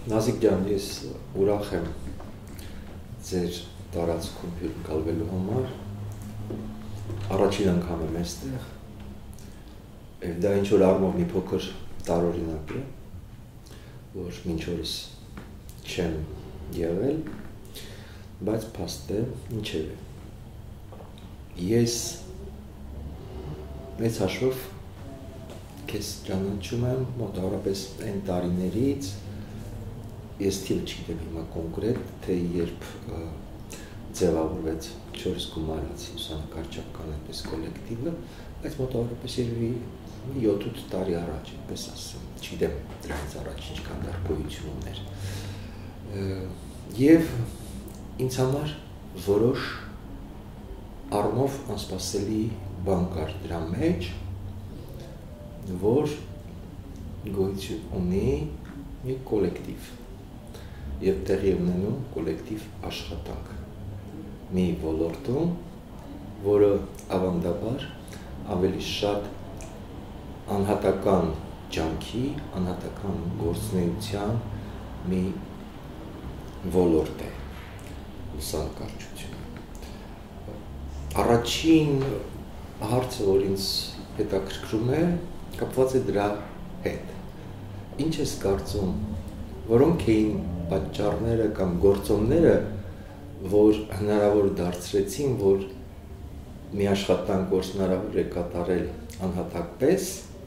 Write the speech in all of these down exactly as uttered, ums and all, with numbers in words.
Nazik ջան, ես ուրախ եմ ձեր տարածքում հյուրընկալվելու համար։ Առաջին անգամ եմ այստեղ, եւ դա ինչ որ առումով մի փոքր տարօրինակ է, որ մինչ օրս չեմ եղել, բայց փաստ է, ինչևէ։ Ես մեծ հաշվով քեզ ճանաչում եմ մոտավորապես այն տարիներից, ես թիվը չգիտեմ հիմա կոնկրետ, թե երբ ձևավորվեց չորս գումարած լուսանկարչական այդպես կոլեկտիվը, բայց մոտավորապես երևի յոթ-ութ տարի առաջ, այդպես ասեմ, չգիտեմ դրանից առաջ ինչքան դեռ գոյություն ուներ։ Եվ ինձ համար որոշ առումով անսպասելի բան կար դրա մեջ, որ գոյություն ունի մի կոլեկտիվ եւ տեղի ունենում կոլեկտիվ աշխատանք մի ոլորտում, որը ավանդաբար ավելի շատ անհատական ջանքի, անհատական գործունեության մի ոլորտ է լուսանկարչությունը։ Առաջին հարցը, որ ինձ հետաքրքրում է, կապված է դրա հետ։ Ինչ ես կարծում, որոնք էին պատճառները կամ գործոնները, որ հնարավոր դարձրեցին, որ մի աշխատանք, որ հնարավոր է կատարել անհատակպես,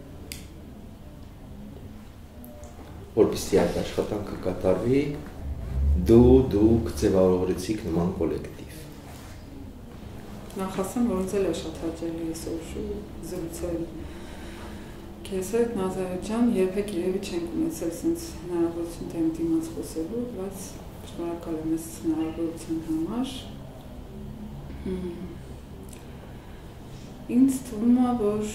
որպեսզի այդ աշխատանքը կատարվի, դու դուք ձևավորեցիք նման կոլեկտիվ։ Նախ ասեմ, որ ինձ էլ է շատ հաճելի այսօր զրուցել քեզ հետ, Նազարեթ ջան, երբեք երևի չենք ունեցել sense հնարավորություն դեմ դիմաց խոսելու, բայց շնորհակալ եմ այս հնարավորության համար։ Ինձ թվում է, որ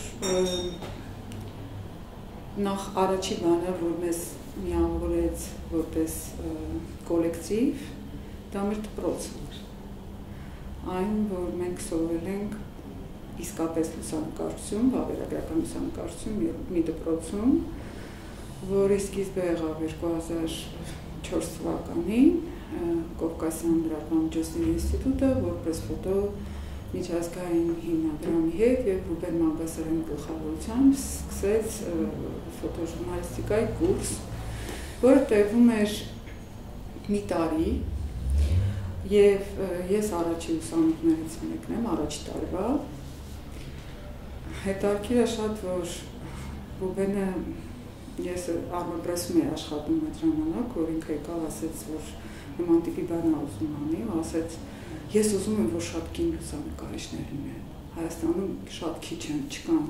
նախ առաջի բանը, որ մեզ միավորեց որպես կոլեկտիվ, դա մեր դպրոցն էր։ Այն, որ մենք սովորել ենք իսկապես լուսանկարչություն, վավերագրական լուսանկարչություն մի դպրոցում, որի սկիզբը եղավ երկու հազար չորս թվականին Կովկասյան լրատվամիջոցների ինստիտուտը, որպես ֆոտո միջազգային հիմնադրամի հետ եւ Ռուբեն Մանգասարյանի գլխավորությամբ սկսեց ֆոտոժուրնալիստիկայի կուրս, որը տևում էր մի տարի, եւ ես առաջի ուսանողներից մեկն եմ, առաջի տարվա։ Հետաքրքիր է շատ, որ Ռուբենը ես արմապրեսում էի աշխատում այդ ժամանակ, որ ինքը եկավ ասեց, որ նման տիպի բան ուզում անի, ասեց, ես ուզում եմ, որ շատ կին լուսանկարիչներ լինեն, Հայաստանում շատ քիչ են, չկան։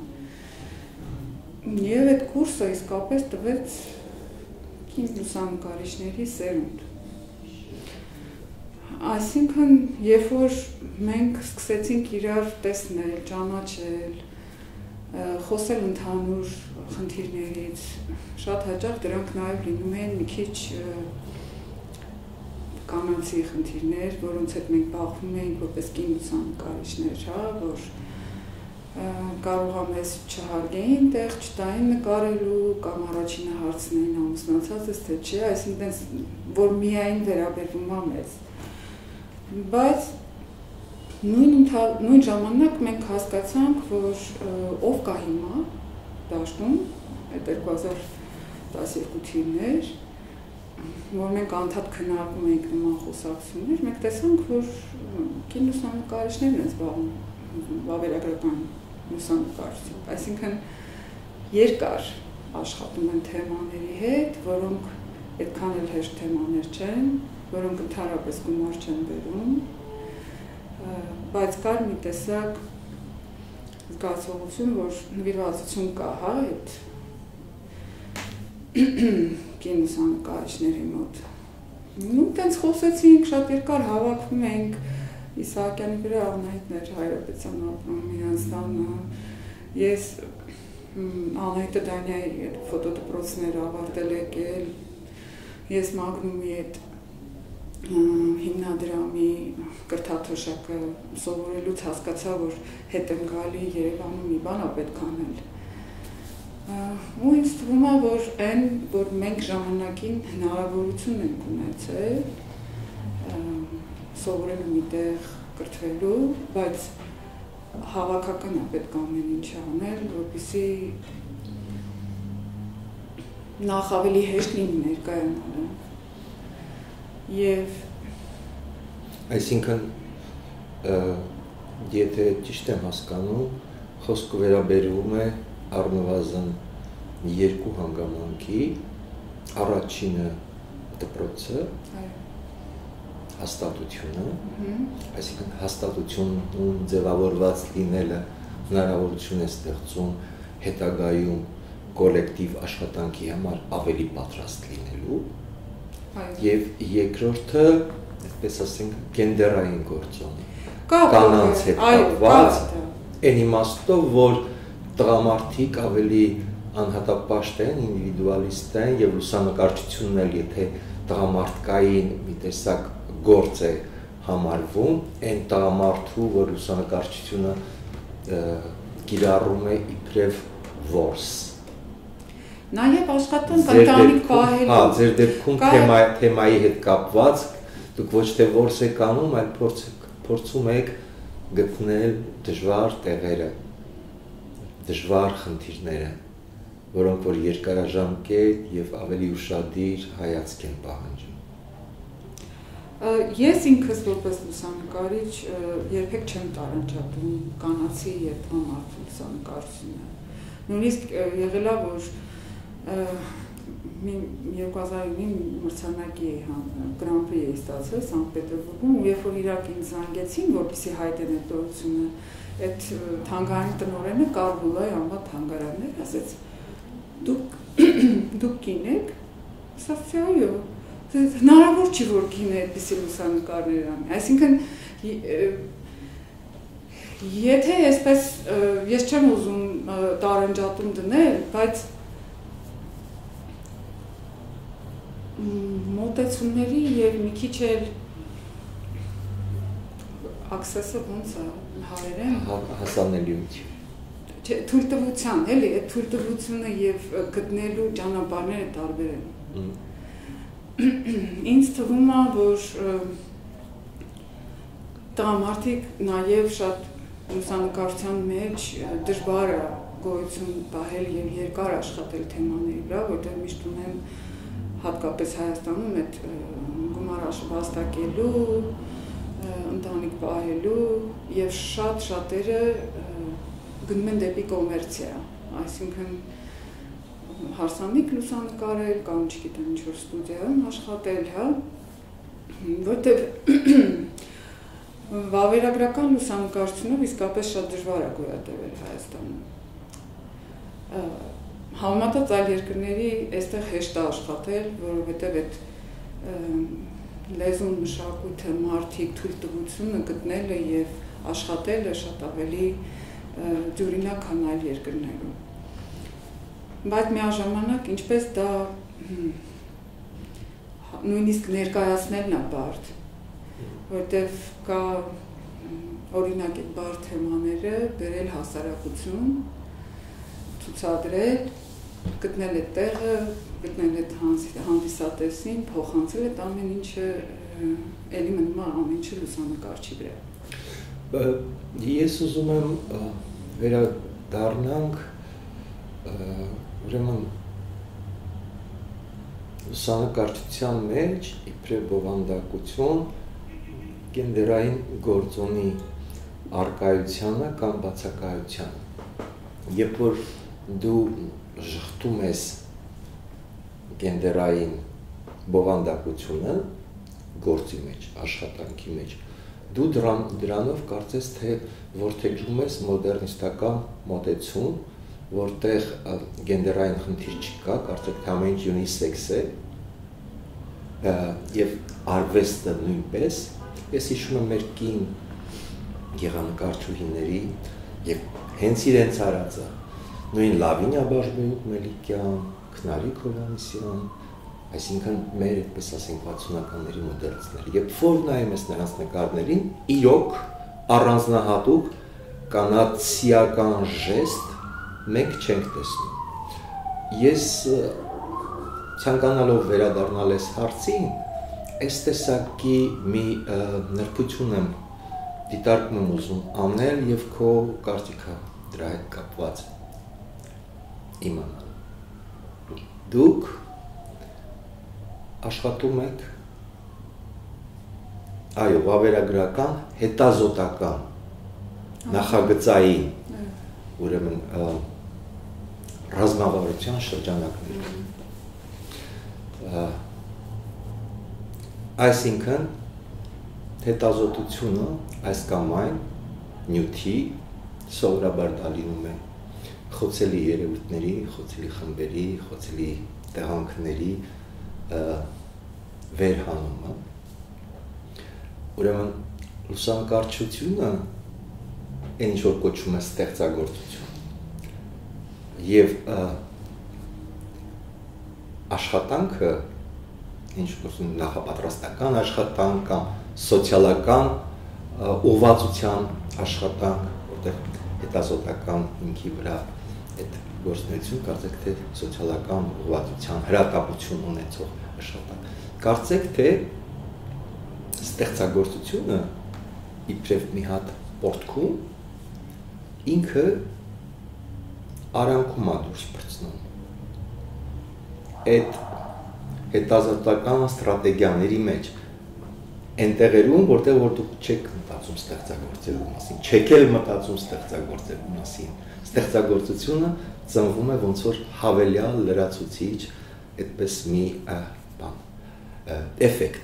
Եվ այդ կուրսը իսկապես տվեց կին լուսանկարիչների սերունդ։ Այսինքն, երբ որ մենք սկսեցինք իրար տեսնել, ճանաչել, խոսել ընդհանուր խնդիրներից, շատ հաճախ դրանք նաև լինում են մի քիչ կանանցի խնդիրներ, որոնց հետ մենք բախվում էինք որպես կին լուսանկարիչներ, հա, որ կարող է մեզ չհարգեին տեղ, չտային նկարելու, կամ առաջինը հարցնեին ամուսնացած ես, թե չէ, այսինքն, որ միայն վերաբերվում է մեզ։ Բայց նույն ժամանակ մենք հասկացանք, որ ով կա հիմա դաշտում, այդ երկու հազար տասներկու թիվներ, որ մենք անդադ քննարկում էինք նման խոսակցություններ, մենք տեսանք, որ կին լուսանկարիչներն են զբաղվում վավերագրական լուսանկարչությամբ, այսինքն երկար աշխատում են թեմաների հետ, որոնք այդքան էլ հեշտ թեմաներ չեն, որոնք ընդհանրապես գումար չեն բերում, բայց կար մի տեսակ զգացողություն, որ նվիրվածություն կա, հա, այդ կին լուսանկարիչների մոտ։ Ու տենց խոսեցինք, շատ երկար հավաքվում ենք, Իսահակյանի վրա Անահիտներ Հայրապետյան ապրում իրանց տանը, ես Անահիտը Դանիայի ֆոտոդպրոցները ավարտել եկել, ես Magnum-ի այդ հիմնադրամի կրթաթոշակը սովորելուց հասկացա, որ հետ եմ գալի Երևանում մի բան ա պետք անել, ու ինձ թվում է, որ այն, որ մենք ժամանակին հնարավորություն ենք ունեցել սովորելու միտեղ կրթվելու, բայց հավաքական է պետք ամեն ինչ անել, որպեսզի նախ ավելի հեշտ լինի ներկայանալը։ Եվ այսինքն եթե ճիշտ եմ հասկանում, խոսքը վերաբերվում է առնվազն երկու հանգամանքի, առաջինը դպրոցը, հաստատությունը, այսինքն հաստատությունում ձևավորված լինելը հնարավորություն է ստեղծում հետագայում կոլեկտիվ աշխատանքի համար ավելի պատրաստ լինելու, եւ երկրորդը, այդպես ասենք, գենդերային գործոնը, կանանց հետ կապված, այն իմաստով, որ տղամարդիկ ավելի անհատապաշտ են, ինդիվիդուալիստ են եւ լուսանկարչությունն էլ եթե տղամարդկային մի տեսակ գործ է համարվում, այն տղամարդու, որ լուսանկարչությունը կիրառում է իբրև որս։ Նաեւ աշխատանք ընտանիք պահելու։ Հա, ձեր դեպքում թեմայի հետ կապված դուք ոչ թե որս եք անում, այլ փորձում եք գտնել դժվար տեղերը, դժվար խնդիրները, որոնք որ երկարաժամկետ եւ ավելի ուշադիր հայացք են պահանջում։ Ես ինքս որպես լուսանկարիչ երբեք չեմ տարանջատում կանացի եւ տղամարդու լուսանկարությունը։ Նույնիսկ եղել է, որ երկու հազար ինը մրցանակի գրանպրի էի ստացել Սանկտ Պետերբուրգում, ու երբ որ իրաք ինձ զանգեցին, որպեսզի հայտնեն այդ տոկոսությունը, այդ թանգարանի տնօրենը Կարբուլայի անվան թանգարաններ, ասեց դուք դուք կին եք, ասացի այո, հնարավոր չի որ կին այդպիսի լուսանկարներ անի, այսինքն եթե այսպես ես չեմ ուզում տարանջատում դնել, բայց մոտեցումների եւ մի քիչ էլ access-ը ոնց է հայերեն հասանելիություն թույլտվության, էլի, այդ թույլտվությունը եւ գտնելու ճանապարհները տարբեր են։ Ինձ թվում է, որ տղամարդիկ նաեւ շատ լուսանկարչության մեջ դժվար է գոյություն պահել եւ երկար աշխատել թեմաների վրա, որտեղ միշտ ունեն հատկապես Հայաստանում այդ գումար վաստակելու, ընտանիք պահելու եւ շատ շատերը գնում են դեպի կոմերցիա, այսինքն հարսանիք լուսանկարել կամ չգիտեմ ինչ-որ ստուդիայում աշխատել, հա, որտեղ վավերագրական լուսանկարությունով իսկապես շատ դժվար է գոյատևել Հայաստանում։ Համեմատած այլ երկրների այստեղ հեշտ է աշխատել, որովհետև այդ լեզուն, մշակույթը, մարդիկ, թույլտվությունը գտնելը եւ աշխատելը շատ ավելի դյուրինակ քան այլ երկրներում։ Բայց միաժամանակ ինչպես դա նույնիսկ ներկայացնելն է բարդ, որտեղ կա օրինակ այդ բարդ թեմաները բերել հասարակություն, ցուցադրել, գտնել այդ տեղը, գտնել այդ հանդիսատեսին, փոխանցել այդ ամեն ինչը էլի մնում է ամեն ինչը լուսանկարչի վրա։ Ես ուզում եմ վերադառնանք ուրեմն լուսանկարչության մեջ իբրև բովանդակություն գենդերային գործոնի առկայությանը կամ բացակայությանը։ Երբ որ դու ժխտում ես գենդերային բովանդակությունը գործի մեջ, աշխատանքի մեջ, դու դրանով կարծես թե որդեգրում ես մոդեռնիստական մոտեցում, որտեղ գենդերային խնդիր չկա, կարծեք թե ամեն ինչ յունիսեքս է, եւ արվեստը նույնպես։ Ես հիշում եմ մեր կին գեղանկարչուհիների եւ հենց իրենց արածը, նույն Լավինյա Բաշբեուկ-Մելիքյան, Քնարիկ Հովհաննիսյան, այսինքն մեր այդպես ասենք վաթսունականների մոդելները։ Երբ որ նայում ես նրանց նկարներին, իրոք առանձնահատուկ կանացիական ժեստ մենք չենք տեսնում։ ես ցանկանալով վերադառնալ այս հարցին, այս տեսակի մի նրբություն եմ դիտարկում եմ ուզում անել եւ քո կարծիքը դրա հետ կապված իմանալ։ Դուք աշխատում եք այո, վավերագրական, հետազոտական, նախագծային, ուրեմն ռազմավարության շրջանակներում։ Այսինքն հետազոտությունը այս կամ այն նյութի սովորաբար դա լինում է խոցելի երևույթների, խոցելի խմբերի, խոցելի տեղանքների վերհանումը։ Ուրեմն լուսանկարչությունը այն ինչ որ կոչվում է ստեղծագործություն եւ աշխատանքը ինչ որ նախապատրաստական աշխատանք կամ սոցիալական ուղղվածության աշխատանք, որտեղ հետազոտական ինքի վրա այդ գործունեություն կարծեք թե սոցիալական ուղղվածության հրատապություն ունեցող աշխատանք։ Կարծեք թե ստեղծագործությունը իբրև մի հատ պորտքում ինքը արանքում է դուրս բրցնում։ Այդ հետազոտական ստրատեգիաների մեջ այնտեղերում, որտեղ որ դուք չեք մտածում ստեղծագործելու մասին, չեք էլ մտածում ստեղծագործելու մասին, ստեղծագործությունը ծնվում է ոնց որ հավելյալ լրացուցիչ, այդպես մի բան, էֆեկտ։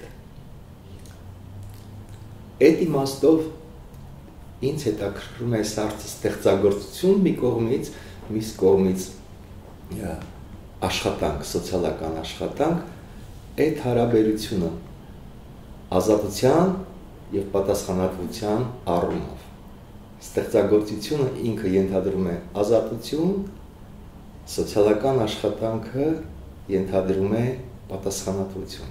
Այդ իմաստով ինձ հետաքրքրում է այս հարցը ստեղծագործություն մի կողմից, մյուս կողմից աշխատանք, սոցիալական աշխատանք, այդ հարաբերությունը ազատության եւ պատասխանատվության առումով։ Ստեղծագործությունը ինքը ենթադրում է ազատություն, սոցիալական աշխատանքը ենթադրում է պատասխանատվություն։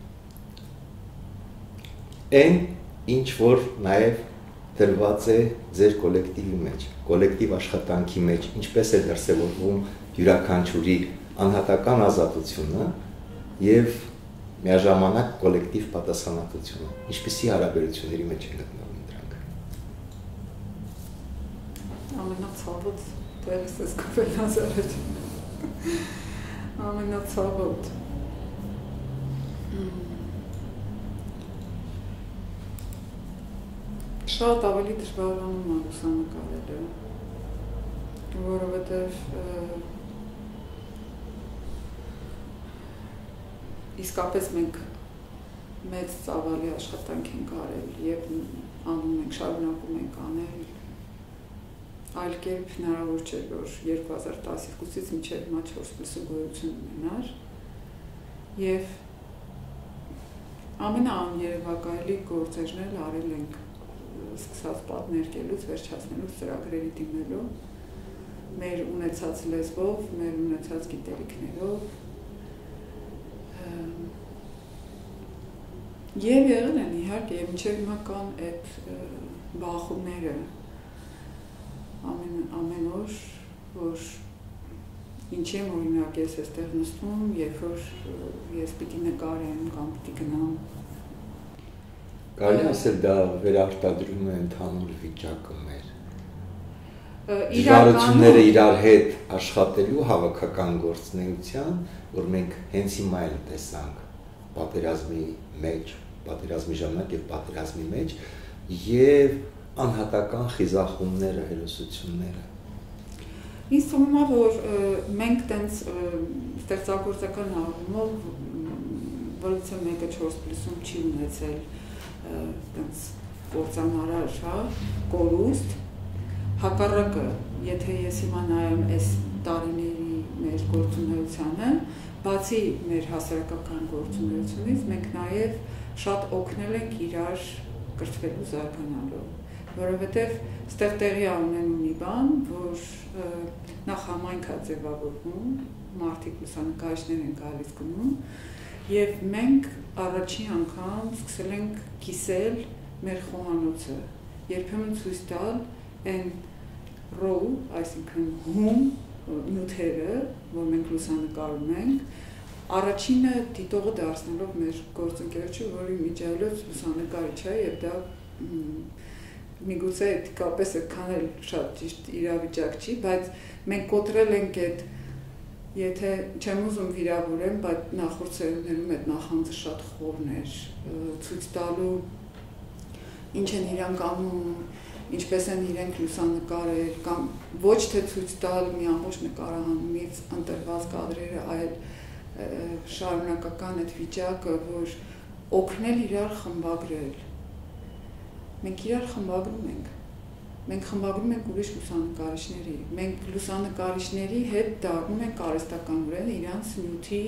Այն ինչ որ նաեւ դրված է ձեր կոլեկտիվի մեջ, կոլեկտիվ աշխատանքի մեջ, ինչպես է դրսևորվում յուրաքանչյուրի անհատական ազատությունը եւ միաժամանակ կոլեկտիվ պատասխանատվությունը, ինչպիսի հարաբերությունների մեջ են գտնվում դրանք։ Ամենացավոտ տեղից ես կապել Նազարեթ։ Ամենացավոտ։ Շատ ավելի դժվարանում է լուսանկարելը, որովհետև իսկապես մենք մեծ ծավալի աշխատանք ենք արել եւ անում ենք, շարունակում ենք անել, այլ կերպ հնարավոր չէ, որ երկու հազար տասնյոթից մինչև հիմա չորս պլյս գոյություն ունենար եւ ամենաաներևակայելի գործերն էլ արել ենք սկսած պատներկելուց, վերջացնելուց, ծրագրերի դիմելու, մեր ունեցած լեզվով, մեր ունեցած գիտելիքներով եւ եղել են իհարկե եւ մինչեւ հիմա կան այդ բախումները ամեն ամեն օր, որ ինչի եմ օրինակ ես այստեղ նստում, երբ որ ես պիտի նկարեմ կամ պիտի գնամ։ Կարելի ասել դա վերարտադրում է ընդհանուր վիճակը մեր։ Իրականությունները իրար հետ աշխատելու հավաքական գործունեության, որ մենք հենց հիմա էլ տեսանք պատերազմի մեջ, պատերազմի ժամանակ եւ պատերազմի մեջ եւ անհատական խիզախումները, հերոսությունները։ Ինձ թվում է, որ մենք տենց ստեղծագործական առումով որովհետեւ մեկը չորս պլյսում չի ունեցել տենց կործանարար, հա, կորուստ, հակառակը, եթե ես հիմա նայեմ այս տարիների մեր գործունեությանը, բացի մեր հասարակական գործունեությունից, մենք նաև շատ օգնել ենք իրար կրթվելու զարգանալու, որովհետև ստեղ տեղի ունեն մի բան, որ նախ համայնք է ձևավորվում, մարդիկ լուսանկարիչներ են գալիս գնում, եւ մենք առաջին անգամ սկսել ենք կիսել մեր խոհանոցը, երբեմն ցույց տալ այն row, այսինքն հում նյութերը, որ մենք լուսանկարում ենք, առաջինը դիտողը դարձնելով մեր գործընկերոջը, որի միջայլոց լուսանկարիչ է եւ դա միգուցե էթիկապես այդքան էլ շատ ճիշտ իրավիճակ չի, բայց մենք կոտրել ենք այդ, եթե չեմ ուզում վիրավորեմ, բայց նախորդ սերունդներում այդ նախանձը շատ խորն էր, ցույց տալու ինչ են իրանք անում, ինչպես են իրենք լուսանկարել, կամ ոչ թե ցույց տալ մի ամբողջ նկարահանումից ընտրված կադրերը, այլ շարունակական այդ վիճակը, որ օգնել իրար խմբագրել։ Մենք իրար խմբագրում ենք, մենք խմբագրում ենք ուրիշ լուսանկարիչների, մենք լուսանկարիչների հետ դառնում ենք արհեստականորեն իրանց նյութի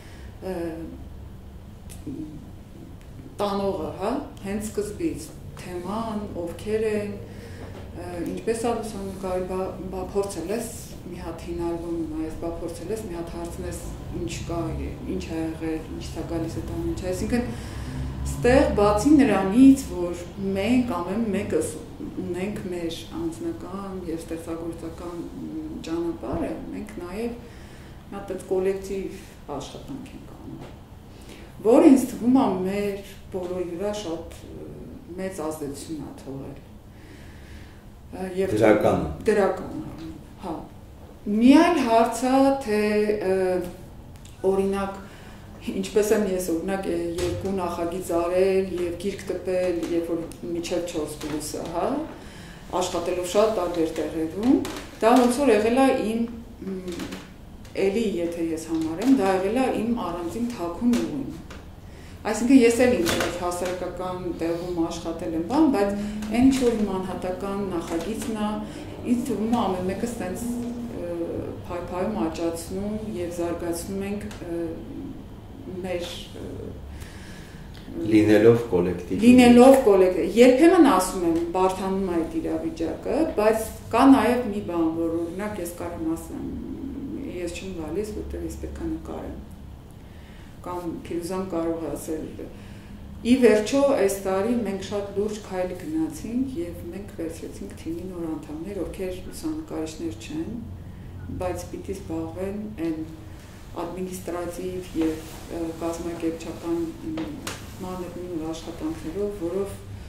տանողը, հա, հենց սկզբից, թեման, ովքեր են, ինչպես է լուսանկարի, բա փորձել ես մի հատ հինալվում նայես, բա փորձել ես մի հատ հարցնես ինչ կա, ինչ է եղել, ինչ է գալիս այդ ամեն ինչը, այսինքն ստեղ բացի նրանից, որ մենք ամեն մեկս ունենք մեր անձնական եւ ստեղծագործական ճանապարհը, մենք նաեւ մի հատ այդ կոլեկտիվ աշխատանք ենք անում, որը ինձ թվում է մեր բոլորի վրա շատ մեծ ազդեցություն է թողել։ Եվ դրական դրական, հա։ Մի այլ հարց է, թե օրինակ ինչպես եմ ես օրինակ երկու նախագիծ արել եւ գիրք տպել, երբ որ միջև չորս պլյուսը, հա, աշխատելով շատ տարբեր տեղերում, դա ոնց որ եղել է իմ էլի, եթե ես համարեմ, դա եղել է իմ առանձին թաքուն ուղին։ Այսինքն ես էլ ինչ որ հասարակական տեղում աշխատել եմ բան, բայց այն ինչ որ իմ անհատական նախագիծն է, ինձ թվում է ամեն մեկը ստենց փայփայում աճացնում եւ զարգացնում ենք մեր լինելով կոլեկտիվ լինելով կոլեկտիվ երբեմն ասում եմ բարթանում այդ իրավիճակը, բայց կա նաև մի բան, որ օրինակ ես կարող ասեմ, ես չեմ գալիս, որտեղ ես պետք է նկարեմ, կամ Փիրուզան կարող է ասել, ի վերջո այս տարի մենք շատ լուրջ քայլ գնացինք եւ մենք վերցրեցինք թիմի նոր անդամներ, ովքեր լուսանկարիչներ չեն, բայց պիտի զբաղվեն այն ադմինիստրատիվ եւ կազմակերպչական մանրուր աշխատանքներով, որով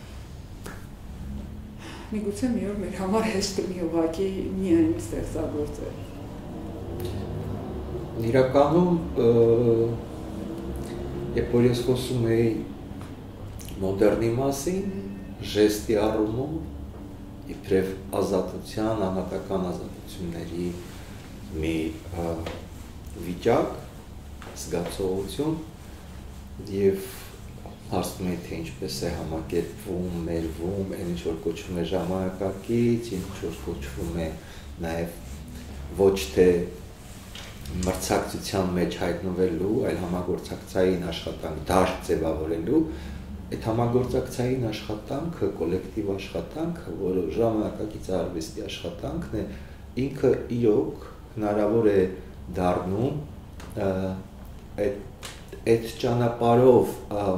միգուցե մի օր մեր համար հեշտ մի ուղղակի միայն ստեղծագործել։ Իրականում երբ որ ես խոսում էի մոդեռնի մասին, ժեստի առումով իբրև ազատության, անհատական ազատությունների մի վիճակ, զգացողություն եւ հարցնում եմ թե ինչպես է համակերպվում, մերվում, այն ինչ որ կոչվում է ժամանակակից, ինչ որ կոչվում է նաեւ ոչ թե մրցակցության մեջ հայտնվելու, այլ համագործակցային աշխատանք դաշտ ձևավորելու, այդ համագործակցային աշխատանքը, կոլեկտիվ աշխատանքը, որը ժամանակակից արվեստի աշխատանքն է, ինքը իրոք հնարավոր է դառնում այդ ճանապարհով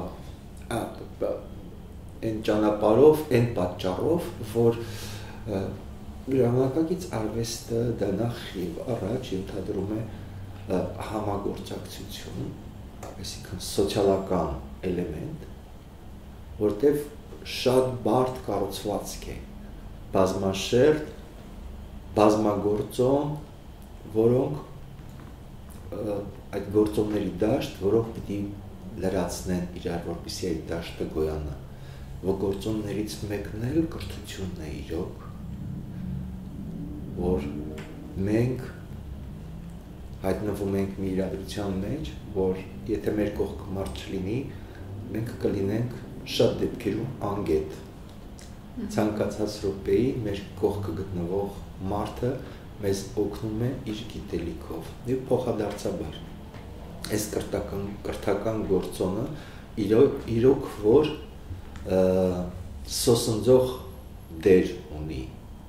այն ճանապարհով այն պատճառով, որ ժամանակակից արվեստը դա նախ եւ առաջ ենթադրում է համագործակցություն, այսինքն սոցիալական էլեմենտ, որտեղ շատ բարդ կառուցվածք է, բազմաշերտ, բազմագործոն, որոնք այդ գործոնների դաշտ, որոնք պիտի լրացնեն իրար, որպեսզի այդ դաշտը գոյանա, որ գործոններից մեկն էլ կրթությունն է իրոք, որ մենք հայտնվում ենք մի իրադրության մեջ, որ եթե մեր կողքը մարդ չլինի, մենք կլինենք շատ դեպքերում անգետ, ցանկացած րոպեի մեր կողքը գտնվող մարդը մեզ օգնում է իր գիտելիքով եւ փոխադարձաբար այս կրթական կրթական գործոնը իրոք իրոք որ սոսնձող դեր ունի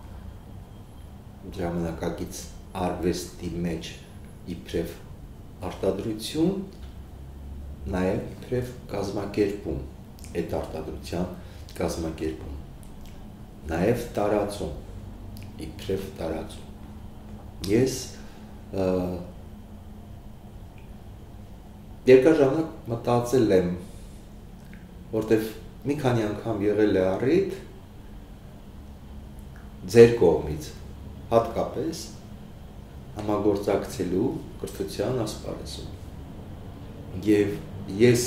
ժամանակակից արվեստի մեջ իբրև արտադրություն նաեւ իբրև կազմակերպում այդ արտադրության կազմակերպում նաեւ տարածում իբրև տարածում ես երկար ժամանակ մտածել եմ, որտեվ մի քանի անգամ եղել է առիթ ձեր կողմից հատկապես համագործակցելու կրթության ասպարեզում։ Եվ ես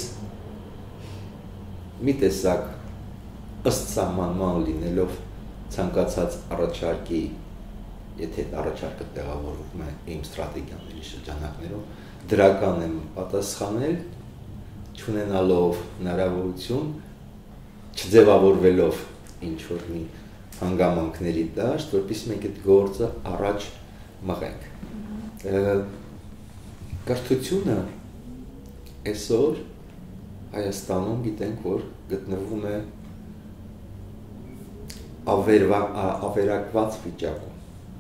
մի տեսակ ըստ սահմանման լինելով ցանկացած առաջարկի, եթե առաջարկը տեղավորվում է իմ ստրատեգիաների շրջանակներում, դրական եմ պատասխանել, չունենալով հնարավորություն, չձևավորվելով ինչ-որ մի հանգամանքների դաշտ, որպեսզի մենք այդ գործը առաջ մղենք։ Կրթությունը այսօր Հայաստանում գիտենք, որ գտնվում է ավերակված վիճակում։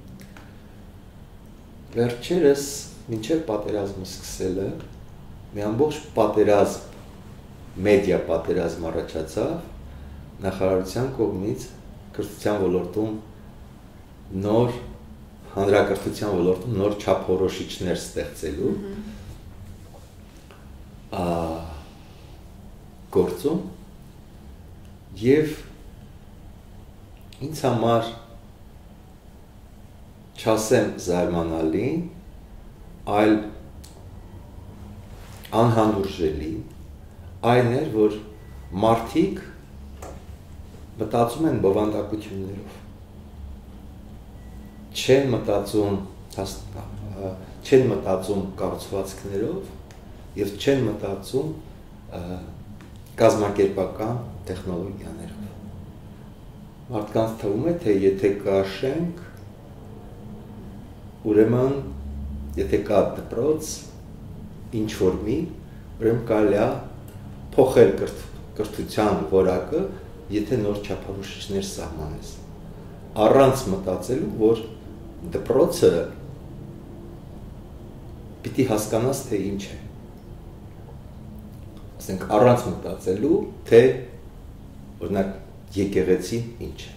Վերջերս մինչև պատերազմը սկսելը մի ամբողջ պատերազմ, մեդիա պատերազմ առաջացավ նախարարության կողմից կրթության ոլորտում նոր հանրակրթության ոլորտում նոր չափորոշիչներ ստեղծելու գործում եւ ինձ համար չասեմ զարմանալի, այլ անհանդուրժելի այն էր, որ մարդիկ մտածում են բովանդակություններով, չեն մտածում չեն մտածում կառուցվածքներով եւ չեն մտածում կազմակերպական տեխնոլոգիաներով։ Մարդկանց թվում է, թե եթե կաշենք, ուրեմն եթե կա դպրոց, ինչ-որ մի, ուրեմն կարելի է փոխել կրթության որակը, եթե նոր չափորոշիչներ սահմանես։ Առանց մտածելու, որ դպրոցը պիտի հասկանաս, թե ինչ է։ Ասենք առանց մտածելու, թե օրինակ եկեղեցին ինչ է։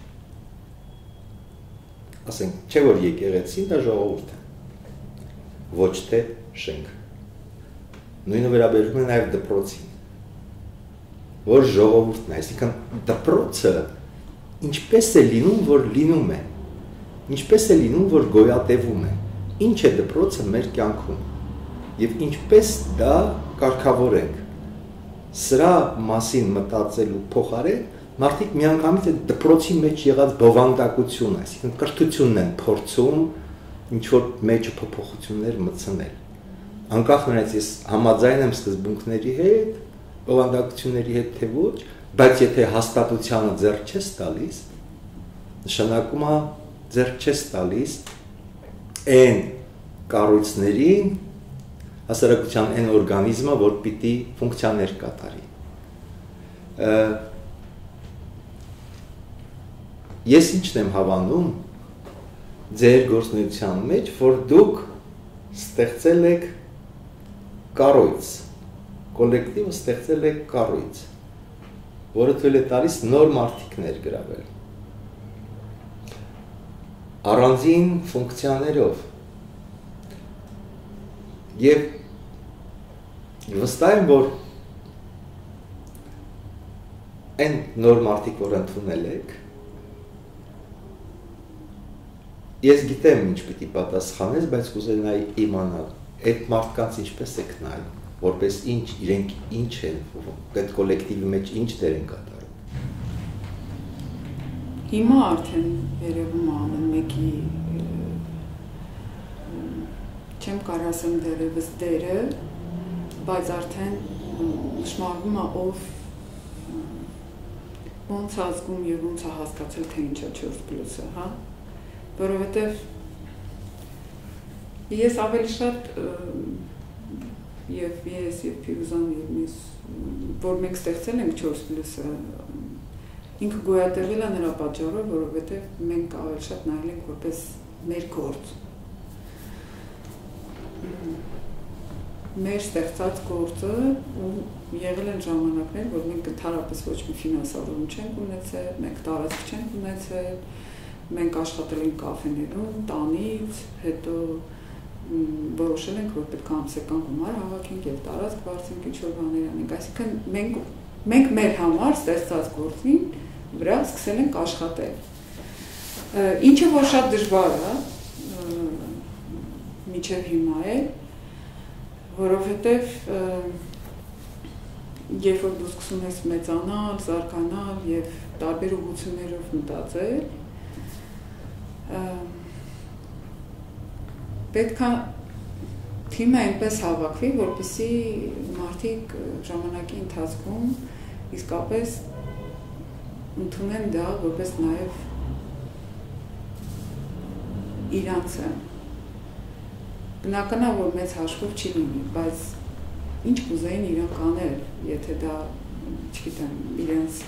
Ասենք, չէ որ եկեղեցին դա ժողովուրդ է, ոչ թե շենք։ Նույնը վերաբերում է նաև դպրոցին, որ ժողովուրդն է, այսինքն դպրոցը ինչպես է լինում, որ լինում է, ինչպես է լինում, որ գոյատևում է, ինչ է դպրոցը մեր կյանքում եւ ինչպես դա կարգավորենք։ Սրա մասին մտածելու փոխարեն մարդիկ միանգամից այդ դպրոցի մեջ եղած բովանդակությունը, այսինքն կրթությունն են փորձում ինչ-որ մեջը փոփոխություններ մտցնել։ Անկախ նրանից ես համաձայն եմ սկզբունքների հետ, բովանդակությունների հետ թե ոչ, բայց եթե հաստատությանը ձեռք չես տալիս, նշանակում է ձեռք չես տալիս այն կառույցներին, հասարակության այն օրգանիզմը, որ պիտի ֆունկցիաներ կատարի։ Ես ինչն եմ հավանում ձեր գործունեության մեջ, որ դուք ստեղծել եք կառույց, կոլեկտիվը ստեղծել եք կառույց, որը թույլ է տալիս նոր մարդիկ ներգրավել։ Առանձին ֆունկցիաներով եւ վստահ եմ, որ այն նոր մարդիկ, որ ընդունել եք, ես գիտեմ ինչ պիտի պատասխանես, բայց կուզենայի իմանալ, այդ մարդկանց ինչպես եք նայում, որպես ինչ, իրենք ինչ են, այդ կոլեկտիվի մեջ ինչ դեր են կատարում։ Հիմա արդեն երևում է ամեն մեկի չեմ կարող ասեմ դերևս դերը, բայց արդեն նշмарվում է ով ոնց է զգում եւ ոնց է հասկացել, թե ինչ է չորս պլյուսը, հա։ Որովհետեւ ես ավելի շատ եւ ես եւ Փիրուզան եւ ես որ մենք ստեղծել ենք չորս պլյուսը, ինքը գոյատևել է նրա պատճառով, որովհետեւ մենք ավելի շատ նայել ենք որպես մեր գործ։ Մեր ստեղծած գործը ու եղել են ժամանակներ, որ մենք ընդհանրապես ոչ մի ֆինանսավորում չենք ունեցել, մենք տարածք չենք ունեցել, մենք աշխատել ենք կաֆեներում, տանից, հետո որոշել ենք, որ պետք է ամսական գումար հավաքենք եւ տարածք բարձրենք ինչ-որ բաներ անենք, այսինքն մենք մենք մեր համար ստեղծած գործին վրա սկսել ենք աշխատել։ Ինչը որ շատ դժվար է մինչև հիմա է, որովհետև երբ որ դու սկսում ես մեծանալ, զարգանալ եւ տարբեր ուղղություններով մտածել, պետք է թիմը այնպես հավաքվի, որպեսզի մարդիկ ժամանակի ընթացքում իսկապես ընդունեն դա որպես նաեւ իրանցը։ Բնական է, որ մեծ հաշվով չի լինի, բայց ինչ կուզեին իրանք անել, եթե դա, չգիտեմ, իրենց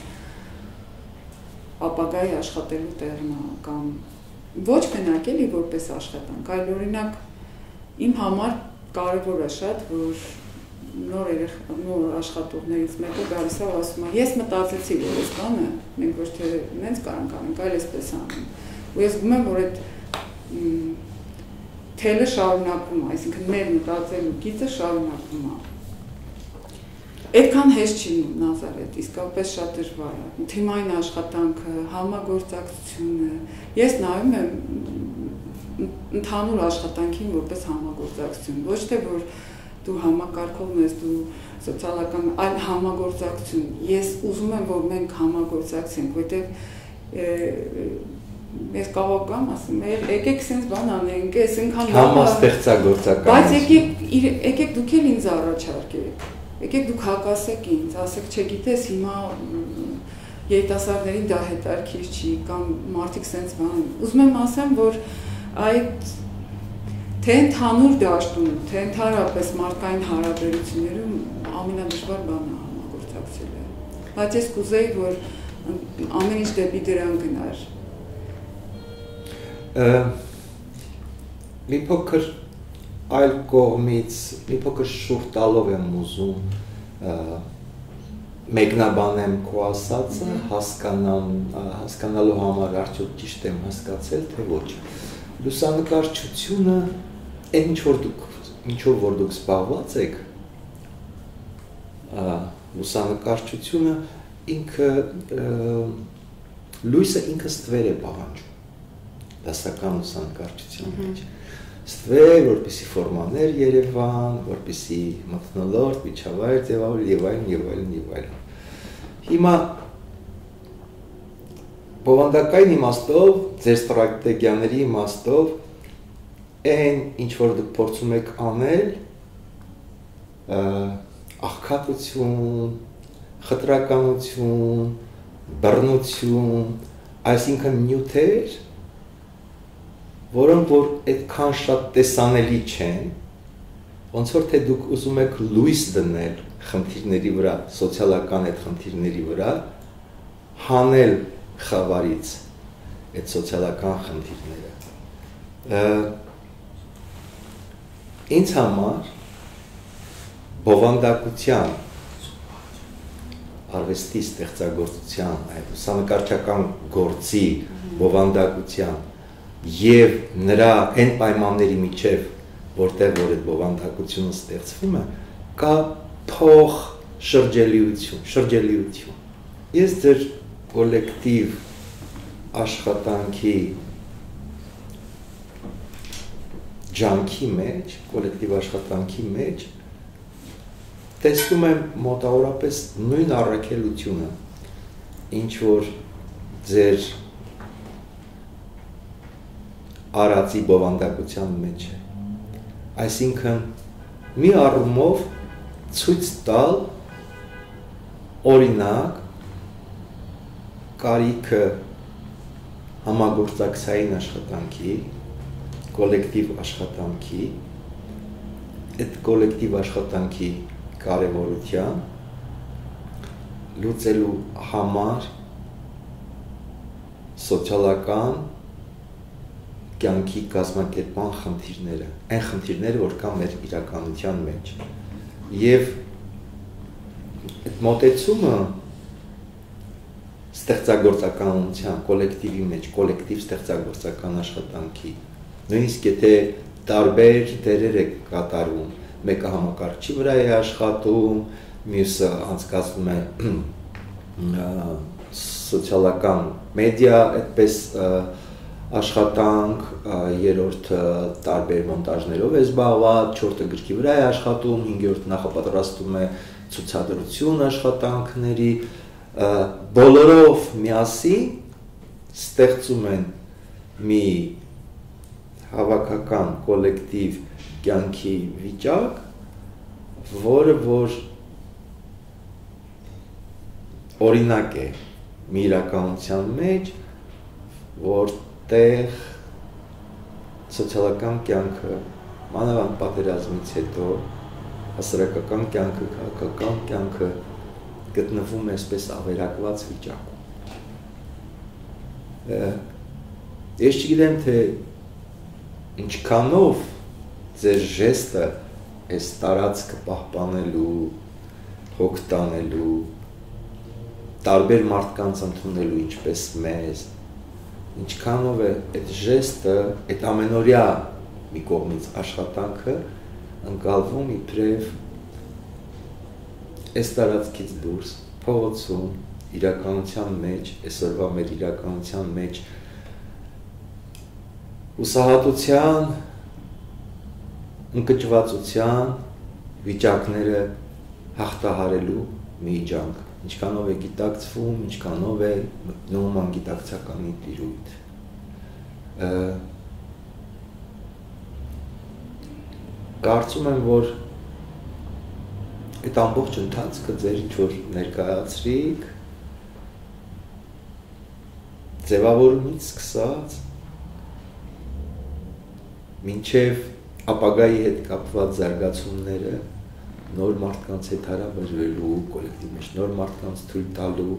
ապագայի աշխատելու տեղն է, կամ ոչ մենակ էլի որպես աշխատանք, այլ օրինակ իմ համար կարևոր է շատ, որ նոր նոր աշխատողներից մեկը գալիս է ասում է, ես մտածեցի, որ այս բանը մենք ոչ թե նենց կարանք անենք, այլ այսպես անենք։ Ու ես զգում եմ, որ այդ թելը շարունակվում է, այսինքն մեր մտածելու գիծը շարունակվում է։ Այդքան հեշտ չի Նազարեթ, իսկապես շատ դժվար է։ Թիմային աշխատանքը, համագործակցությունը, ես նայում եմ ընդհանուր աշխատանքին որպես համագործակցություն, ոչ թե որ դու համակարգողն ես, դու սոցիալական, այլ համագործակցություն։ Ես ուզում եմ, որ մենք համագործակցենք, որտեղ ես կարող եմ ասեմ, եկեք սենց բան անենք, ես ինքան համաստեղծագործական։ Բայց եկեք, եկեք դուք էլ ինձ առաջարկեք, եկեք դուք հակասեք ինձ, ասեք, չգիտես, հիմա երիտասարդներին դա հետաքրքիր չի, կամ մարդիկ սենց բան։ Ուզում եմ ասեմ, որ այդ թե ընդհանուր դաշտում, թե ընդհանրապես մարդկային հարաբերություններում ամենադժվար բանը համագործակցելը։ Բայց ես կուզեի, որ ամեն ինչ դեպի դրան գնար։ Մի փոքր այլ կողմից, մի փոքր շուրջ տալով եմ ուզում մեկնաբանեմ քո ասածը, հասկանամ, հասկանալու համար արդյոք ճիշտ եմ հասկացել, թե ոչ։ Լուսանկարչությունը, այն ինչ որ դուք, ինչով որ դուք զբաղված եք, լուսանկարչությունը ինքը լույսը ինքը ստվեր է պահանջում դասական լուսանկարչության մեջ։ Ստվեր, որպեսի ֆորմաներ Երևան, որպեսի մթնոլորտ, միջավայր ձևավորել եւ այլն եւ այլն եւ այլն։ Հիմա բովանդակային իմաստով, ձեր ստրատեգիաների իմաստով, այն ինչ որ դուք փորձում եք անել, աղքատություն, խտրականություն, բռնություն, այսինքն նյութեր, որոնք որ այդքան շատ տեսանելի չեն, ոնց որ թե դուք ուզում եք լույս դնել խնդիրների վրա, սոցիալական այդ խնդիրների վրա, հանել խավարից այդ սոցիալական խնդիրները։ Ինձ համար բովանդակության, արվեստի ստեղծագործության, այդ լուսանկարչական գործի բովանդակության եւ նրա այն պայմանների միջև, որտեղ որ այդ բովանդակությունը ստեղծվում է, կա փող շրջելիություն, շրջելիություն։ Ես ձեր կոլեկտիվ աշխատանքի ջանքի մեջ, կոլեկտիվ աշխատանքի մեջ տեսնում եմ մոտավորապես նույն առաքելությունը, ինչ որ ձեր արածի բովանդակության մեջ է։ Այսինքն մի առումով ցույց տալ օրինակ կարիքը համագործակցային աշխատանքի, կոլեկտիվ աշխատանքի, այդ կոլեկտիվ աշխատանքի կարևորության լուծելու համար սոցիալական կյանքի կազմակերպման խնդիրները, այն խնդիրները, որ կան մեր իրականության մեջ։ Եվ այդ մոտեցումը ստեղծագործականության, կոլեկտիվի մեջ, կոլեկտիվ ստեղծագործական աշխատանքի, նույնիսկ եթե տարբեր դերեր է կատարում, մեկը համակարգչի վրա է աշխատում, մյուսը անցկացնում է սոցիալական մեդիա, այդպես աշխատանք, երրորդը տարբեր մոնտաժներով է զբաղված, չորրորդը գրքի վրա է աշխատում, հինգերորդը նախապատրաստում է ցուցադրություն աշխատանքների, բոլորով միասին ստեղծում են մի հավաքական կոլեկտիվ կյանքի վիճակ, որը որ օրինակ է մի իրականության մեջ, որտեղ սոցիալական կյանքը, մանավանդ պատերազմից հետո, հասարակական կյանքը, քաղաքական կյանքը գտնվում է այսպես ավերակված վիճակում։ Ես չգիտեմ, թե ինչքանով ձեր ժեստը այս տարածքը պահպանելու, հոգ տանելու, տարբեր մարդկանց ընդունելու ինչպես մեզ, ինչքանով է այդ ժեստը, այդ ամենօրյա մի կողմից աշխատանքը ընկալվում իբրև այս տարածքից դուրս, փողոցում, իրականության մեջ, այսօրվա մեր իրականության մեջ ուսահատության, ընկճվածության վիճակները հաղթահարելու միջանք, ինչքանով է գիտակցվում, ինչքանով է մտնում անգիտակցականի տիրույթ։ Կարծում եմ, որ այդ ամբողջ ընթացքը ձեր ինչ-որ ներկայացրիք, ձևավորումից սկսած, մինչև ապագայի հետ կապված զարգացումները, նոր մարդկանց հետ հարաբերվելու, կոլեկտիվ մեջ նոր մարդկանց թույլ տալու,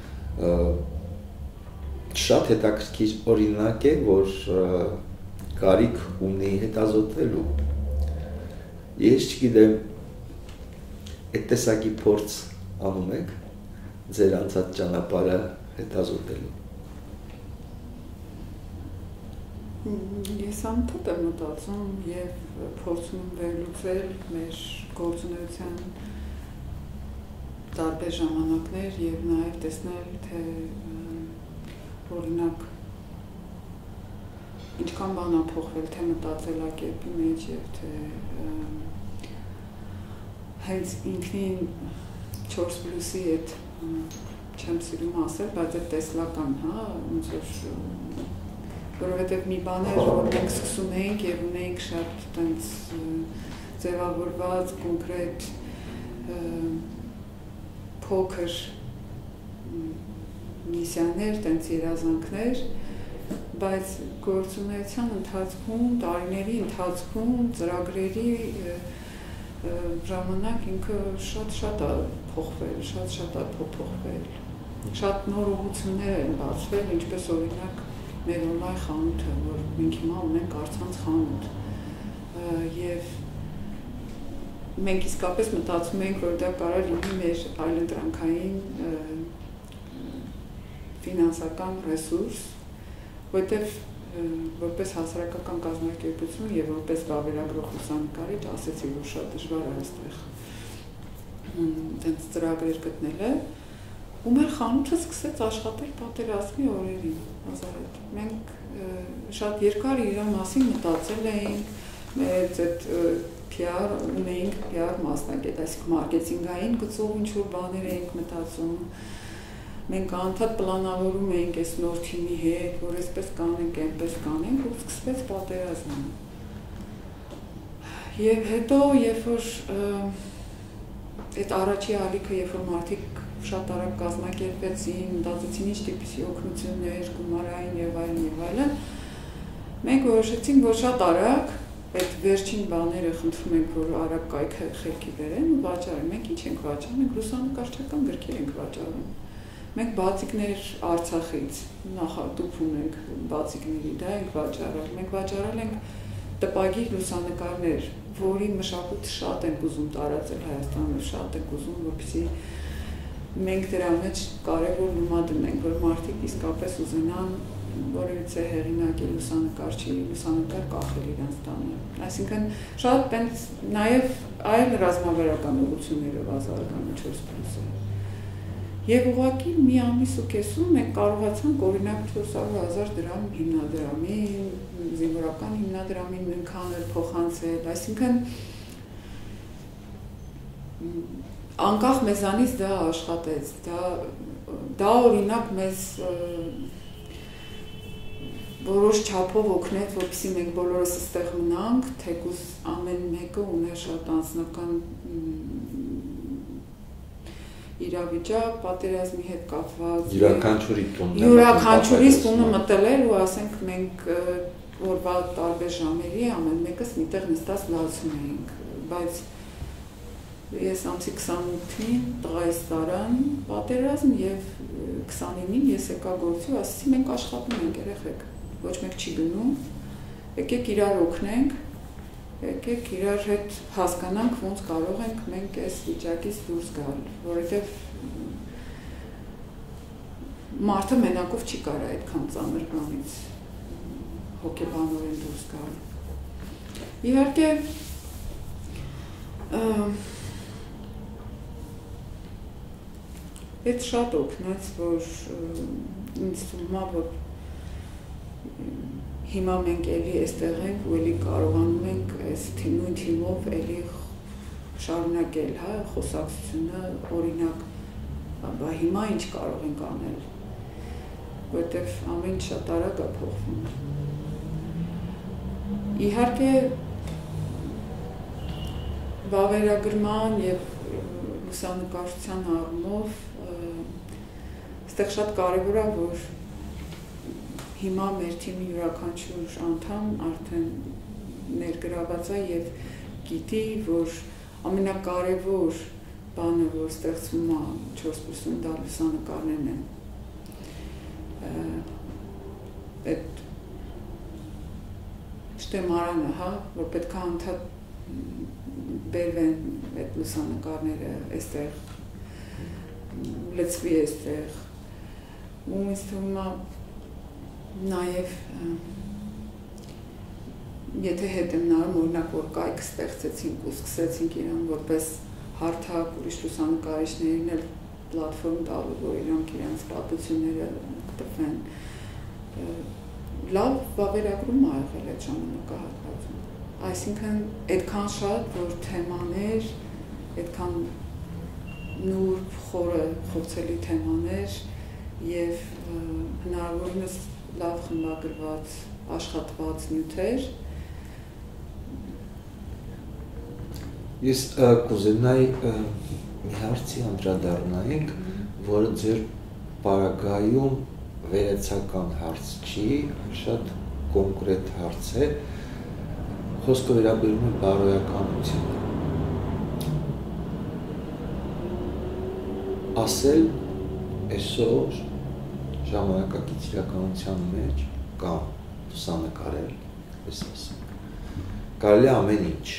շատ հետաքրքիր օրինակ է, որ կարիք ունի հետազոտվելու։ Ես չգիտեմ, այդ տեսակի փորձ անում եք ձեր անցած ճանապարհը հետազոտելու։ Ես անընդհատ եմ մտածում և փորձում եմ վերլուծել մեր գործունեության տարբեր ժամանակներ և նաև տեսնել, թե օրինակ ինչքան բան ա փոխվել, թե մտածելակերպի մեջ և թե հենց ինքնին չորս պլյուսի հետ չեմ սիրում ասել, բայց այդ տեսլական, հա, ոնց որ որովհետև մի բան էր, որ մենք սկսում էինք և ունեինք շատ տենց ձևավորված, կոնկրետ փոքր միսիաներ, տենց երազանքներ, բայց գործունեության ընթացքում, տարիների ընթացքում, ծրագրերի ժամանակ ինքը շատ-շատ ա փոխվել, շատ-շատ ա փոփոխվել, շատ նոր ուղղություններ են բացվել, ինչպես օրինակ մեր օնլայն խանութը, որ մենք հիմա ունենք առցանց խանութ և մենք իսկապես մտածում ենք, որ դա կարող լինի մեր այլընտրանքային ֆինանսական ռեսուրս, որտեղ որպես հասարակական կազմակերպություն և որպես վավերագրող լուսանկարիչ ասեցի, որ շատ դժվար է այստեղ տենց ծրագրեր գտնելը, ու մեր խանութը սկսեց աշխատել պատերազմի օրերին, Նազարեթ։ Մենք շատ երկար իր մասին մտածել էինք, մեր այդ P R ունեինք P R մասնագետ, այսինքն մարքեթինգային գծով ինչ-որ բաներ էինք մտածում, մենք անընդհատ պլանավորում էինք այս նոր թիմի հետ, որ այսպես կանենք, այնպես կանենք, ու սկսվեց պատերազմը։ Եվ հետո, երբ որ այդ առաջի ալիքը, երբ որ մարդիկ շատ արագ կազմակերպեցին, մտածեցին ինչ տիպի օգնություններ, գումարային եւ այլն եւ այլն, մենք որոշեցինք, որ շատ արագ այդ վերջին բաները խնդրում ենք, որ արագ կայքը խելքի բերեն ու վաճառեն։ Մենք ինչ ենք վաճառում, մենք լուսանկարչական գրքեր ենք վաճառում։ Մենք բացիկներ Արցախից, նախատուփ ունենք բացիկների, դա ենք վաճառել։ Մենք վաճառել ենք տպագիր լուսանկարներ, որի մշակույթը շատ ենք ուզում տարածել Հայաստանում, շատ ենք ուզում, որպեսզի մենք դրա մեջ կարևոր լումա դնենք, որ մարդիկ իսկապես ուզենան որից է հեղինակի լուսանկարչի լուսանկար կախել իրանց տանը։ Այսինքն շատ տենց նաև այլ ռազմավարական ուղղություններով ազարգանում չորս պլյուսը։ Եվ ուղղակի մի ամիս ու կեսում մենք կարողացանք օրինակ չորս հարյուր հազար դրամ հիմնադրամին, զինվորական հիմնադրամին նույնքան էլ փոխանցել, այսինքն անկախ մեզանից դա աշխատեց, դա դա օրինակ մեզ որոշ չափով օգնեց, որպեսզի մենք բոլորս այստեղ մնանք, թեկուզ ամեն մեկը ուներ շատ անձնական իրավիճակ, պատերազմի հետ կապված, յուրաքանչյուրի տունն յուրաքանչյուրիս տունը մտել էր ու ասենք մենք օրվա տարբեր ժամերի ամեն մեկս միտեղ նստած լացում էինք, բայց ես ամսի քսանութին տղայիս տարան պատերազմ եւ քսանինին ես եկա գործի ու ասացի մենք աշխատում ենք երեխեք, ոչ մեկ չի գնում, եկեք իրար օգնենք, եկեք իրար հետ հասկանանք ոնց կարող ենք մենք այս վիճակից դուրս գալ, որովհետեւ մարդը մենակով չի կարող այդքան ծանր բանից հոգեբանորեն դուրս գալ։ Իհարկե Այդ շատ օգնեց, որ ինձ թվում է, որ հիմա մենք էլի այստեղ ենք ու էլի կարողանում ենք այս նույն թիմով էլի շարունակել, հա, խոսակցությունը, օրինակ, բա հիմա ինչ կարող ենք անել, որտեվ ամեն ինչ շատ արագ է փոխվում։ Իհարկե վավերագրման եւ լուսանկարչության առումով այստեղ շատ կարևոր է, որ հիմա մեր թիմի յուրաքանչյուր անդամ արդեն ներգրաված է եւ գիտի, որ ամենակարևոր բանը, որ ստեղծվում է չորս պլյուսում դա լուսանկարներն են։ Այդ շտեմարանը, հա, որ պետք է անդադ բերվեն այդ լուսանկարները այստեղ, լծվի այստեղ, ու ինձ թվում է նաև եթե հետ եմ նայում, օրինակ որ կայք ստեղծեցինք ու սկսեցինք իրան որպես հարթակ ուրիշ լուսանկարիչներին էլ պլատֆորմ տալու, որ իրանք իրանց պատմությունները տվեն, լավ վավերագրում ա եղել այդ ժամանակահատվածում, այսինքն այդքան շատ, որ թեմաներ, այդքան նուրբ, խորը, խոցելի թեմաներ եւ հնարավորինս լավ խմբագրված, աշխատված նյութեր։ Ես կուզենայի մի հարցի անդրադառնայինք, որը ձեր պարագայում վերացական հարց չի, շատ կոնկրետ հարց է, խոսքը վերաբերում է բարոյականությանը։ Ասել այսօր ժամանակակից իրականության մեջ կամ լուսանկարել, պես ասենք, կարելի է ամեն ինչ,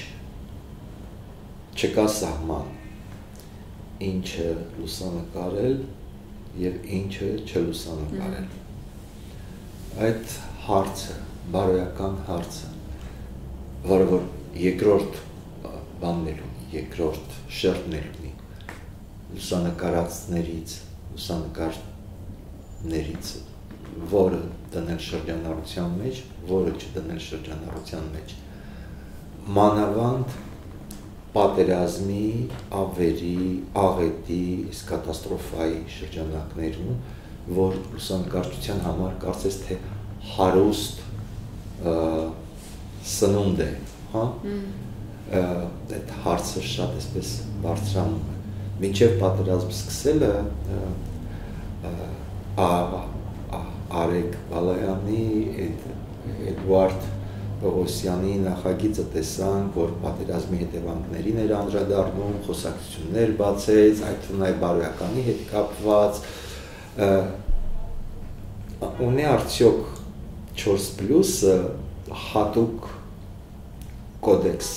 չկա սահման, ինչը լուսանկարել եւ ինչը չլուսանկարել։ Այդ հարցը, բարոյական հարցը, որը որ երկրորդ բանն էլ ունի, երկրորդ շերտն էլ ունի, լուսանկարածներից, լուսանկարներից, որը դնել շրջանառության մեջ, որը չդնել շրջանառության մեջ, մանավանդ պատերազմի, ավերի, աղետի, իսկ կատաստրոֆայի շրջանակներում, որ լուսանկարչության համար կարծես թե հարուստ սնունդ է, հա? Այդ հարցը շատ այսպես բարձրանում է։ Մինչև պատերազմ սկսելը Արեգ Բալայանի, Էդուարդ Պողոսյանի նախագիծը տեսանք, որ պատերազմի հետևանքներին էր անդրադառնում, խոսակցություններ բացեց, այդ թվում նաև բարոյականի հետ կապված, ունի արդյոք չորս պլյուսը հատուկ կոդեքս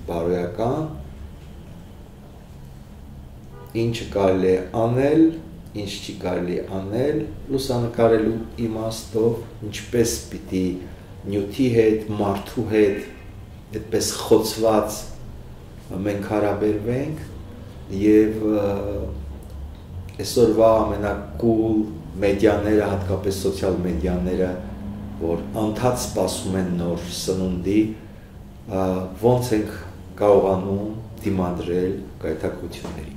բարոյական, ինչը կարելի է անել ինչ չի կարելի անել լուսանկարելու իմաստով, ինչպես պիտի նյութի հետ, մարդու հետ այդպես խոցված մենք հարաբերվենք եւ այսօրվա ամենակուլ մեդիաները, հատկապես սոցիալ մեդիաները, որ անդադ սպասում են նոր սնունդի, ոնց ենք կարողանում դիմադրել գայթակղություններին։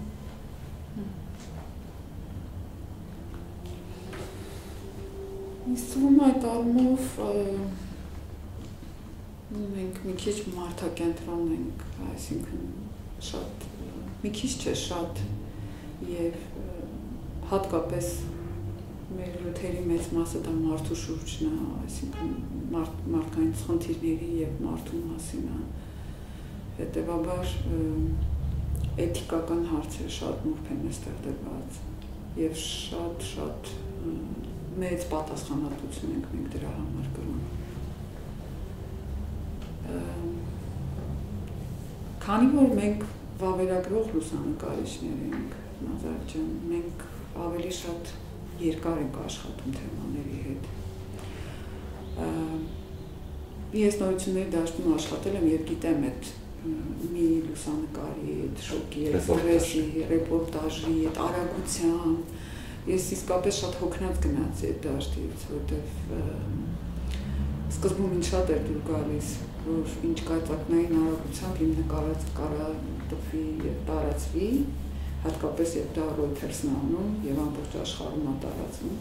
Ինձ թվում է այդ առումով մենք մի քիչ մարդակենտրոն ենք, այսինքն շատ մի քիչ չէ շատ եւ հատկապես մեր լույթերի մեծ մասը դա մարդու շուրջն է, այսինքն մարդկային խնդիրների եւ մարդու մասին է, հետեւաբար էթիկական հարցերը շատ նուրբ են այստեղ դրված եւ շատ շատ մեծ պատասխանատվություն ենք մենք դրա համար կրում։ Քանի որ մենք վավերագրող լուսանկարիչներ ենք, Նազարեթ ջան, մենք ավելի շատ երկար ենք աշխատում թեմաների հետ։ Ես նորությունների դաշտում աշխատել եմ եւ գիտեմ այդ մի լուսանկարի, այդ շոկի, ռեսի, ռեպորտաժի, այդ արագության, ես իսկապես շատ հոգնած գնացի այդ դաշտից, որտեղ սկզբում ինձ շատ էր դուր գալիս, որ ինչ կայծակնային արագությամբ իմ նկարած կարատվի եւ տարածվի, հատկապես երբ դա Reuters-ն անում եւ ամբողջ աշխարհում է տարածվում։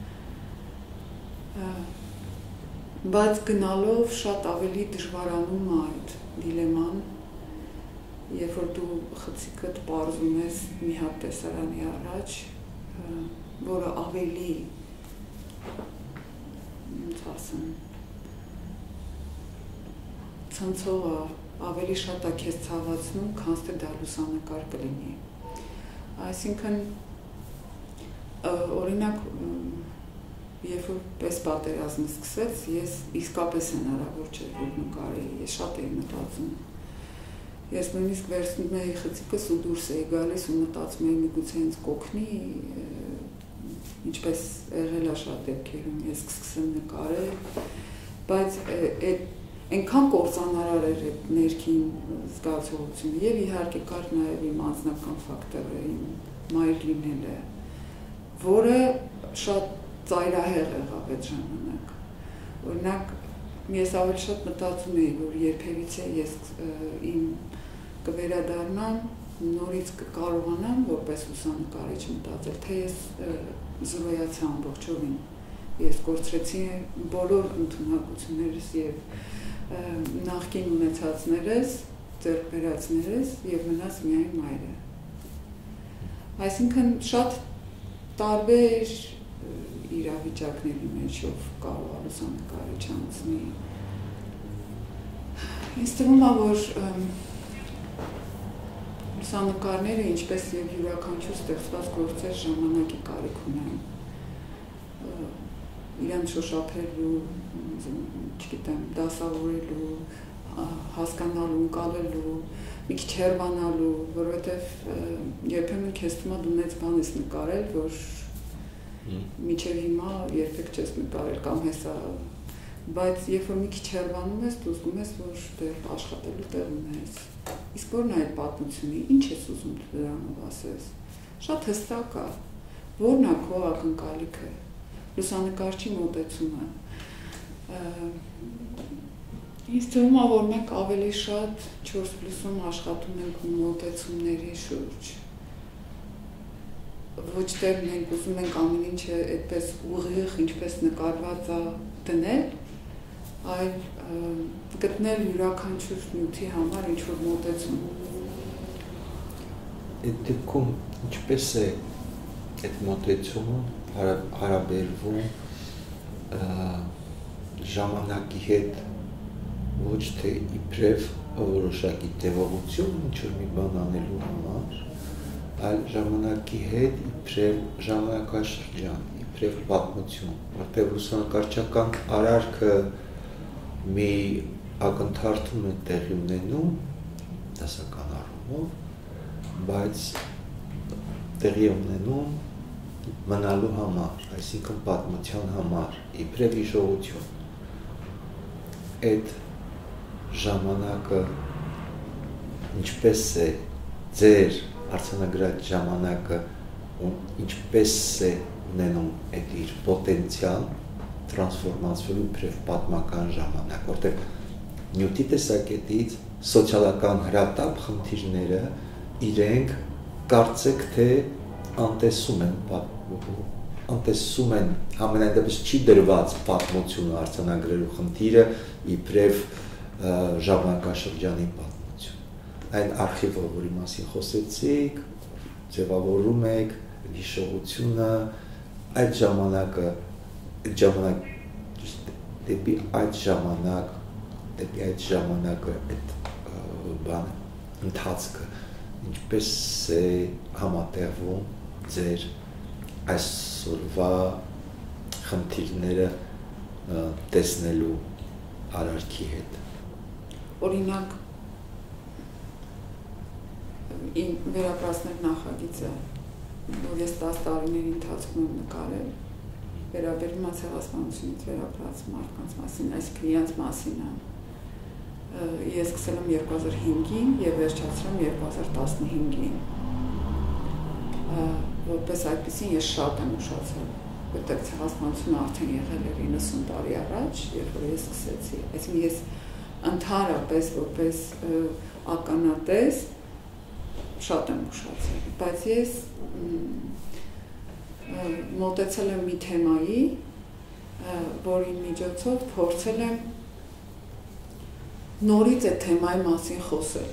Բայց գնալով շատ ավելի դժվարանում է այդ դիլեման, երբ որ դու խցիկդ պարզում ես մի հատ տեսարանի առաջ, որը ավելի ինչ ասեմ ցնցող է, ավելի շատ է քեզ ցավացնում, քան թե դա լուսանկար կլինի։ Այսինքն օրինակ երբ որ պես պատերազմը սկսեց, ես իսկապես հնարավոր չէր որ նկարեի, ես շատ էի մտածում։ Ես նույնիսկ վերցնում էի խցիկս ու դուրս էի գալիս ու մտածում էի միգուցե ինձ կօգնի, ինչպես եղել է շատ դեպքերում, ես կսկսեմ նկարել, բայց այնքան կործանարար էր այդ ներքին զգացողությունը եւ իհարկե կար նաեւ իմ անձնական ֆակտորը, իմ մայր լինելը, որը շատ ծայրահեղ եղավ այդ ժամանակ։ Օրինակ, ես ավելի շատ մտածում էի, որ երբևիցե ես իմ կվերադառնամ, նորից կկարողանամ որպես լուսանկարիչ մտածել, թե ես զրոյացա ամբողջովին, ես կորցրեցի բոլոր ընդունակություններս եւ նախկին ունեցածներս, ձեռք բերածներս եւ մնաց միայն մայրը։ Այսինքն շատ տարբեր իրավիճակների մեջով կարող է լուսանկարիչ անցնի։ Ինձ թվում է, որ լուսանկարները, ինչպես եւ յուրաքանչյուր ստեղծված գործեր ժամանակի կարիք ունեն։ Իրենց շոշափելու, չգիտեմ, դասավորելու, հասկանալու, ընկալելու, մի քիչ հեռանալու, որովհետեւ երբեմն քեզ թվում է դու մեծ բան ես նկարել, որ միջև հիմա երբեք չես նկարել կամ հեսա, բայց երբ որ մի քիչ հեռանում ես, դու զգում ես, որ դեռ աշխատելու տեղ ունես։ Իսկ որն է այդ պատմությունը, ինչ ես ուզում դրանով ասես։ Շատ հստակ է, որն է քո ակնկալիքը, լուսանկարչի մոտեցումը։ Ինձ թվում է, որ մենք ավելի շատ չորս պլյուսում աշխատում ենք մոտեցումների շուրջ։ Ոչ թե մենք ուզում ենք ամեն ինչը այդպես ուղիղ, ինչպես նկարված է դնել, այլ գտնել յուրաքանչյուր նյութի համար ինչ-որ մոտեցում։ Այդ դեպքում ինչպես է այդ մոտեցումը հարաբերվում ժամանակի հետ, ոչ թե իբրև որոշակի տևողություն, ինչ-որ մի բան անելու համար, այլ ժամանակի հետ իբրև ժամանակաշրջան, իբրև պատմություն, որտեղ լուսանկարչական արարքը մի ակնթարթում է տեղի ունենում դասական առումով, բայց տեղի ունենում մնալու համար, այսինքն պատմության համար, իբրև հիշողություն, այդ ժամանակը ինչպես է ձեր արձանագրած ժամանակը ինչպես է ունենում այդ իր պոտենցիալ տրանսֆորմացվելու իբրև պատմական ժամանակ, որտեղ նյութի տեսակետից սոցիալական հրատապ խնդիրները իրենք կարծեք թե անտեսում են, անտեսում են ամենայն դեպս չի դրված պատմությունը արձանագրելու խնդիրը իբրև ժամանակաշրջանի պատմություն։ Այն արխիվը, որի մասին խոսեցիք, ձևավորում եք հիշողությունը, այդ ժամանակը, այդ ժամանակ, դեպի այդ ժամանակ, դեպի այդ ժամանակը, այդ բանը, ընթացքը, ինչպես է համատեղվում ձեր այսօրվա խնդիրները տեսնելու արարքի հետ։ Օրինակ, իմ վերապրածներ նախագիծը, որ ես տասը տարիների ընթացքում եմ նկարել, վերաբերում է ցեղասպանությունից վերապրած մարդկանց մասին, այսինքն իրենց մասին է։ Ես սկսել եմ երկու հազար հինգին և վերջացրել եմ երկու հազար տասնհինգին։ Որպես այդպիսին ես շատ եմ ուշացել, որտեղ ցեղասպանությունը արդեն եղել էր իննսուն տարի առաջ, երբ որ ես սկսեցի։ Այսինքն ես ընդհանրապես որպես ականատես շատ եմ ուշացել, բայց ես մոտեցել եմ մի թեմայի, որի միջոցով փորձել եմ նորից այդ թեմայի մասին խոսել։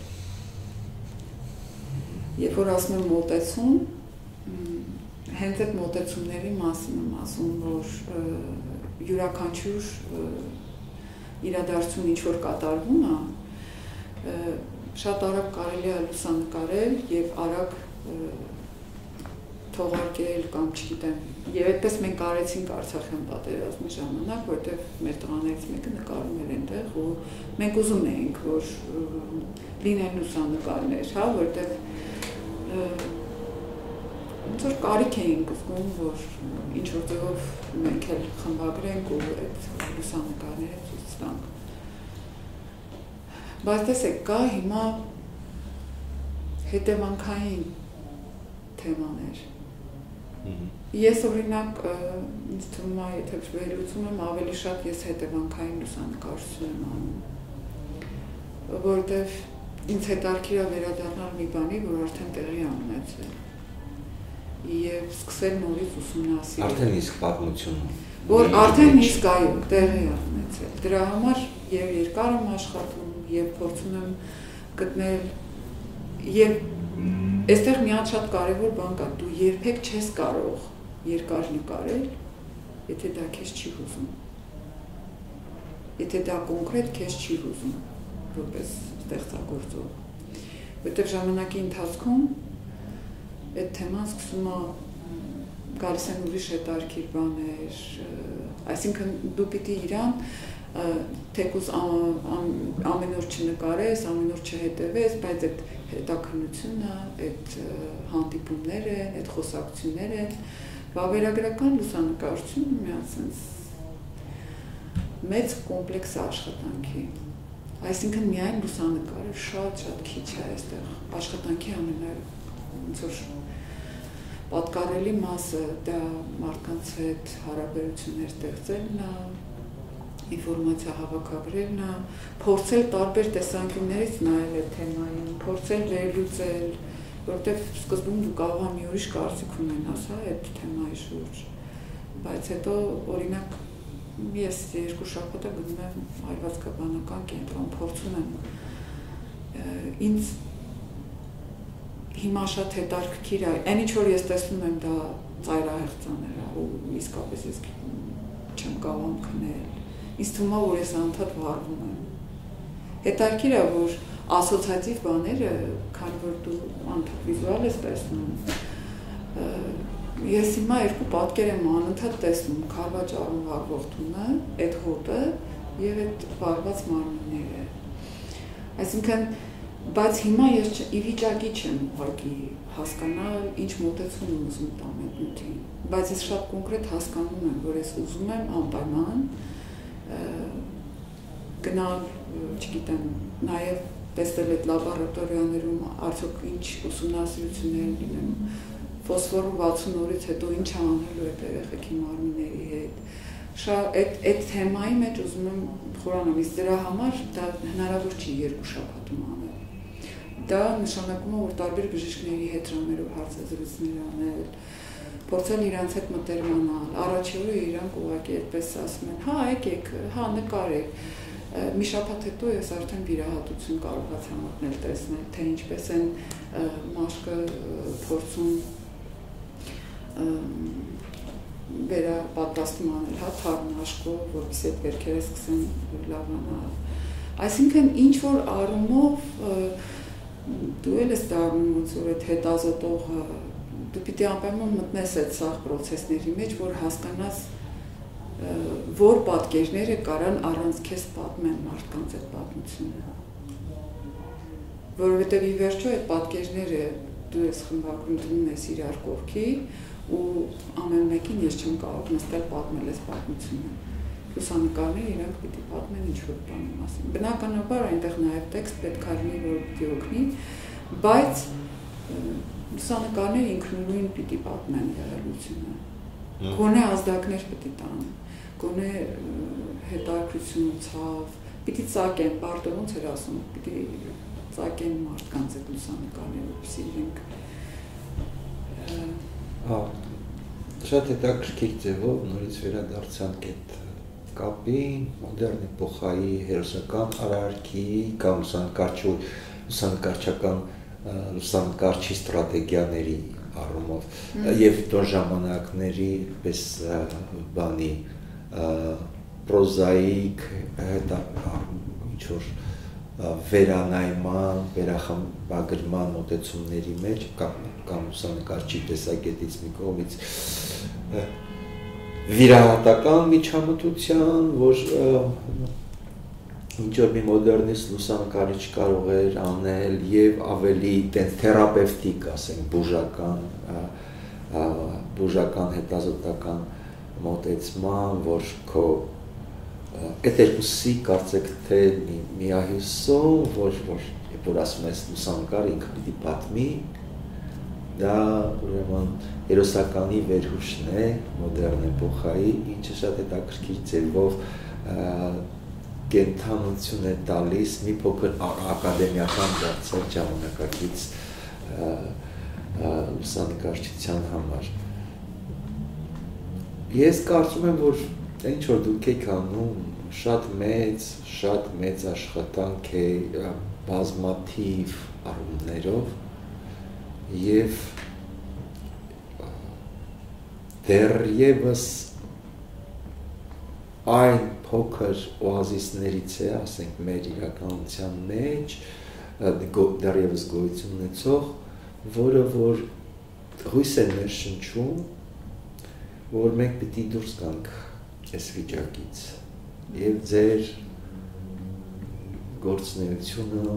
Երբ որ ասում եմ մոտեցում, հենց այդ մոտեցումների մասին եմ ասում, որ յուրաքանչյուր իրադարձություն ինչ որ կատարվում է, շատ արագ կարելի է լուսանկարել և արագ թողարկել կամ չգիտեմ։ Եվ այդպես մենք արեցինք Արցախյան պատերազմի ժամանակ, որտեղ մեր տղաներից մեկը նկարում էր այնտեղ, ու մենք ուզում էինք, որ լինեն լուսանկարներ, հա, որտեղ ոնց որ կարիք էինք զգում, որ ինչ որ ձևով մենք էլ խմբագրենք ու այդ լուսանկարները ցույց տանք։ Բայց տեսեք, կա հիմա հետևանքային թեմաներ։ Ես օրինակ, ինձ թվում է, եթե վերլուծում եմ, ավելի շատ ես հետևանքային լուսանկարություն եմ անում, որտև ինձ հետաքրքիր է վերադառնալ մի բանի, որ արդեն տեղի է ունեցել և սկսել նորից ուսումնասիրել։ Արդեն իսկ պատմություն։ Որ արդեն իսկ այո, տեղի է ունեցել։ Դրա համար և երկար եմ աշխատում, և փորձում եմ գտնել, և այստեղ միան շատ կարևոր բան կա, դու երբեք չես կարող երկար նկարել, եթե դա քեզ չի հուզում, եթե դա կոնկրետ քեզ չի հուզում, որպես ստեղծագործող, որտեղ ժամանակի ընթացքում այդ թեման սկսում է գալիս են ուրիշ հետաքրքիր բաներ, այսինքն դու պիտի իրան թեկուզ ամեն օր չնկարես, ամեն օր չհետևես, բայց այդ հետաքննությունը, այդ հանդիպումները, այդ խոսակցությունները, վավերագրական լուսանկարությունը միասնից մեծ կոմպլեքս աշխատանքի, այսինքն միայն լուսանկարը շատ-շատ քիչ է այստեղ, աշխատանքի ամենա ոնց որ պատկառելի մասը դա մարդկանց հետ հարաբերություններ ստեղծելն է, ինֆորմացիա հավաքագրելն է, փորձել տարբեր տեսանկյուններից նայել այդ թեմային, փորձել վերլուծել, որովհետև սկզբում դու կարող ես մի ուրիշ կարծիք ունենաս, հա, այդ թեմայի շուրջ, բայց հետո օրինակ ես երկու շաբաթ գնում եմ այրվածքաբանական կենտրոն, փորձում եմ ինձ հիմա շատ հետաքրքիր է, այն ինչ որ ես տեսնում եմ դա ծայրահեղձաներ է, ու իսկապես ես չեմ կարող քնել, ինձ թվում է, որ ես անդադ վառվում եմ։ Հետաքրքիր է, որ ասոցիատիվ բաները, քանի որ դու անդադ վիզուալ ես տեսնում, ես հիմա երկու պատկեր եմ անընդհատ տեսնում, քարվաճառում վառվող տունը, այդ հոտը և այդ վառված մարմինները։ Այսինքն Բայց հիմա ես ի վիճակի չեմ ուղղակի հասկանալ ինչ մոտեցում եմ ուզում տամ այդ նյութին, բայց ես շատ կոնկրետ հասկանում եմ, որ ես ուզում եմ անպայման գնալ, չգիտեմ, նաև տեսնել այդ լաբորատորիաներում արդյոք ինչ ուսումնասիրություններ լինեն, ֆոսֆորը վաթսուն օրից հետո ինչ անելու այդ երեխեքի մարմինների հետ։ Շատ այդ թեմայի մեջ ուզում եմ խորանալ, իսկ դրա համար դա հնարավոր չի երկու շաբաթում անել։ Դա նշանակում է, որ տարբեր բժիշկների հետ ժամերով հարցազրույցներ անել, փորձել իրանց հետ մտերմանալ, առաջի օրը իրանք ուղղակի այդպես ասում են, հա, եկեք, հա, նկարեք։ Մի շաբաթ հետո ես արդեն վիրահատություն կարողացա մտնել տեսնել, թե ինչպես են մաշկը փորձում վերապատրաստում անել, հա, թարմ մաշկով, որպեսզի այդ վերքերը սկսեն լավանալ։ Այսինքն ինչ որ առումով դու էլ ես դառնում ոնց որ այդ հետազոտողը, դու պիտի անպայման մտնես այդ սաղ պրոցեսների մեջ, որ հասկանաս որ պատկերները կարան առանց քեզ պատմեն մարդկանց այդ պատմությունը։ Որովհետև ի վերջո այդ պատկերները դու ես խմբագրում դնում ես իրար կողքի ու ամեն մեկին ես չեմ կարող նստել պատմել այս պատմությունը։ Լուսանկարները իրանք պիտի պատմեն ինչ-որ բանի մասին։ Բնականաբար այնտեղ նաև տեքստ պետք է լինի, որ պիտի օգնի, բայց լուսանկարները ինքնուրույն պիտի պատմեն եղելությունը։ Գոնե ազդակներ պիտի տան, գոնե հետաքրություն ցավ, պիտի ծակեն, պարտո ոնց էր ասում, պիտի ծակեն մարդկանց այդ լուսանկարները, որպեսզի իրենք Հա, շատ հետաքրքիր ձևով նորից վերադարձանք այդ կապի, մոդեռն էպոխայի հերոսական արարքի կամ լուսանկարչական լուսանկարչի ստրատեգիաների առումով եւ դոր ժամանակների պես բանի պրոզաիկ ինչ-որ վերանայման, վերախմբագրման մոտեցումների մեջ կամ լուսանկարչի տեսակետից մի կողմից վիրահատական միջամտության, որ ինչ-որ մի մոդեռնիստ լուսանկարիչ կարող էր անել եւ ավելի թերապևտիկ, ասենք, բուժական, բուժական հետազոտական մոտեցման, որ քո այդ երկուսի կարծեք թե միահյուսում, որ որ ասում ես լուսանկարը ինքը պիտի պատմի, դա ուրեմն հերոսականի վերհուշն է մոդեռն էպոխայի, ինչը շատ հետաքրքիր ձևով կենթանություն է տալիս մի փոքր ակադեմիական դարձել ժամանակակից լուսանկարչության համար։ Ես կարծում եմ, որ ինչ որ դուք եք անում, շատ մեծ, շատ մեծ աշխատանք է բազմաթիվ առումներով եւ դեռևս այն փոքր օազիսներից է, ասենք, մեր իրականության մեջ դեռևս գոյություն ունեցող, որը որ հույս է ներշնչում, որ մենք պիտի դուրս գանք այս վիճակից եւ ձեր գործունեությունը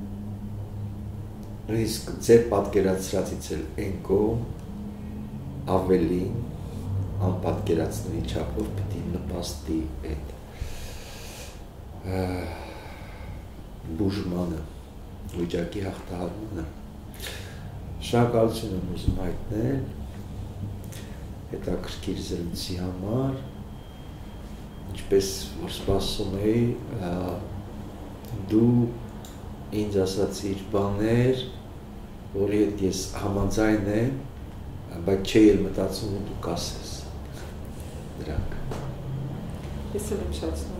իսկ ձեր պատկերացրածից էլ այն կողմ ավելին անպատկերացնի չափով պիտի նպաստի այդ բուժմանը, վիճակի հաղթահարմանը։ Շնորհակալություն եմ ուզում հայտնել հետաքրքիր զրույցի համար, ինչպես որ սպասում էի, դու ինձ ասացիր բաներ, որի հետ ես համաձայն եմ, բայց չէի էլ մտածում ու դու կասես դրանք։ Ես էլ եմ շատ